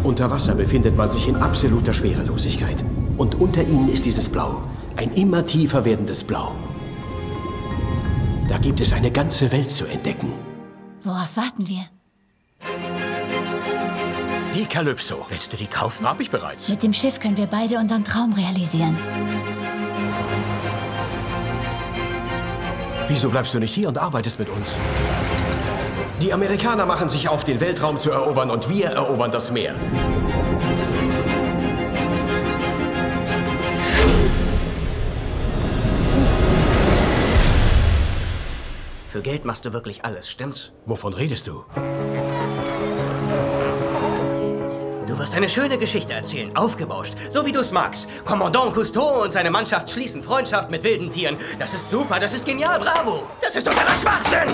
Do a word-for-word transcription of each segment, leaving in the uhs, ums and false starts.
Unter Wasser befindet man sich in absoluter Schwerelosigkeit. Und unter ihnen ist dieses Blau. Ein immer tiefer werdendes Blau. Da gibt es eine ganze Welt zu entdecken. Worauf warten wir? Die Calypso. Willst du die kaufen? Hab ich bereits. Mit dem Schiff können wir beide unseren Traum realisieren. Wieso bleibst du nicht hier und arbeitest mit uns? Die Amerikaner machen sich auf, den Weltraum zu erobern, und wir erobern das Meer. Für Geld machst du wirklich alles, stimmt's? Wovon redest du? Du wirst eine schöne Geschichte erzählen, aufgebauscht, so wie du es magst. Kommandant Cousteau und seine Mannschaft schließen Freundschaft mit wilden Tieren. Das ist super, das ist genial, bravo! Das ist totaler Schwachsinn!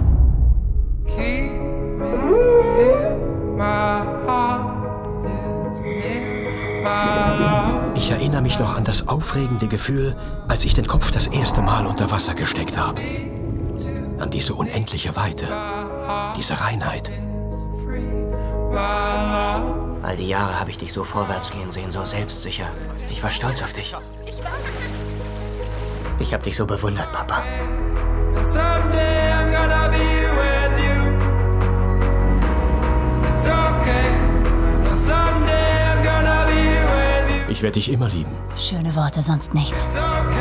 Ich erinnere mich noch an das aufregende Gefühl, als ich den Kopf das erste Mal unter Wasser gesteckt habe. An diese unendliche Weite, diese Reinheit. All die Jahre habe ich dich so vorwärts gehen sehen, so selbstsicher. Ich war stolz auf dich. Ich habe dich so bewundert, Papa. Ich werde dich immer lieben. Schöne Worte, sonst nichts.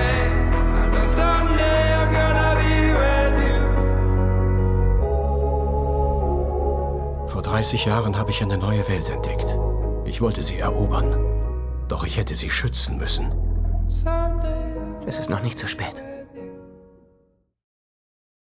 Vor dreißig Jahren habe ich eine neue Welt entdeckt. Ich wollte sie erobern. Doch ich hätte sie schützen müssen. Es ist noch nicht zu spät.